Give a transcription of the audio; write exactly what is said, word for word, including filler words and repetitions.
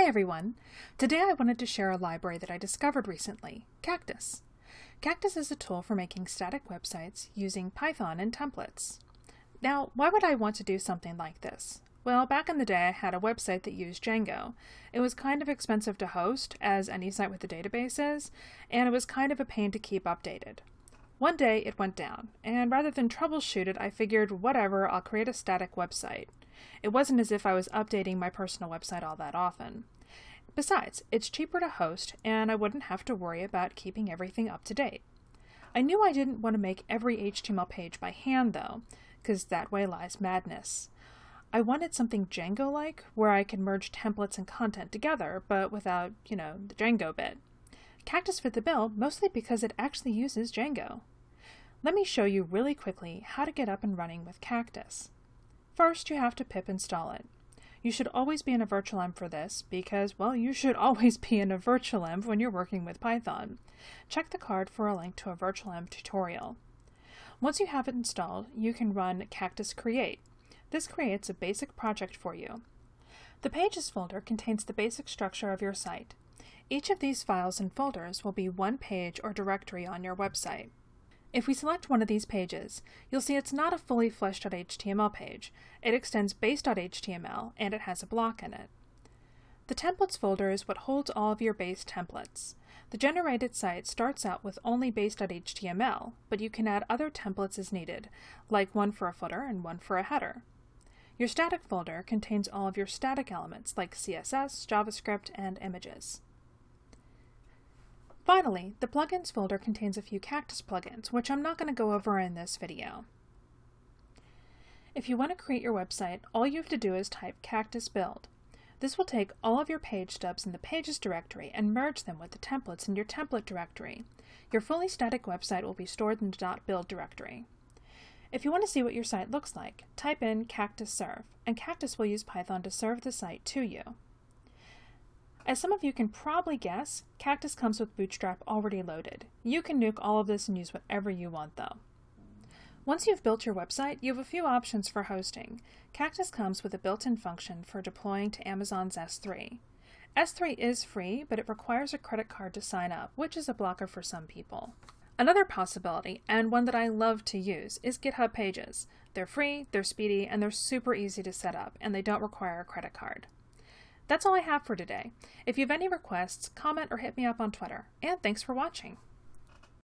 Hi everyone! Today I wanted to share a library that I discovered recently, Cactus. Cactus is a tool for making static websites using Python and templates. Now, why would I want to do something like this? Well, back in the day I had a website that used Django. It was kind of expensive to host, as any site with a database is, and it was kind of a pain to keep updated. One day it went down, and rather than troubleshoot it, I figured, whatever, I'll create a static website. It wasn't as if I was updating my personal website all that often. Besides, it's cheaper to host, and I wouldn't have to worry about keeping everything up to date. I knew I didn't want to make every H T M L page by hand, though, because that way lies madness. I wanted something Django-like, where I could merge templates and content together, but without, you know, the Django bit. Cactus fit the bill, mostly because it actually uses Django. Let me show you really quickly how to get up and running with Cactus. First, you have to pip install it. You should always be in a virtual env for this because, well, you should always be in a virtual env when you're working with Python. Check the card for a link to a virtual env tutorial. Once you have it installed, you can run Cactus Create. This creates a basic project for you. The Pages folder contains the basic structure of your site. Each of these files and folders will be one page or directory on your website. If we select one of these pages, you'll see it's not a fully fleshed out H T M L page. It extends base dot H T M L, and it has a block in it. The Templates folder is what holds all of your base templates. The generated site starts out with only base dot H T M L, but you can add other templates as needed, like one for a footer and one for a header. Your Static folder contains all of your static elements, like C S S, JavaScript, and images. Finally, the Plugins folder contains a few Cactus plugins, which I'm not going to go over in this video. If you want to create your website, all you have to do is type Cactus Build. This will take all of your page stubs in the Pages directory and merge them with the templates in your Template directory. Your fully static website will be stored in the .build directory. If you want to see what your site looks like, type in Cactus Serve, and Cactus will use Python to serve the site to you. As some of you can probably guess, Cactus comes with Bootstrap already loaded. You can nuke all of this and use whatever you want, though. Once you've built your website, you have a few options for hosting. Cactus comes with a built-in function for deploying to Amazon's S three. S three is free, but it requires a credit card to sign up, which is a blocker for some people. Another possibility, and one that I love to use, is Github Pages. They're free, they're speedy, and they're super easy to set up, and they don't require a credit card. That's all I have for today. If you have any requests, comment or hit me up on Twitter. And thanks for watching.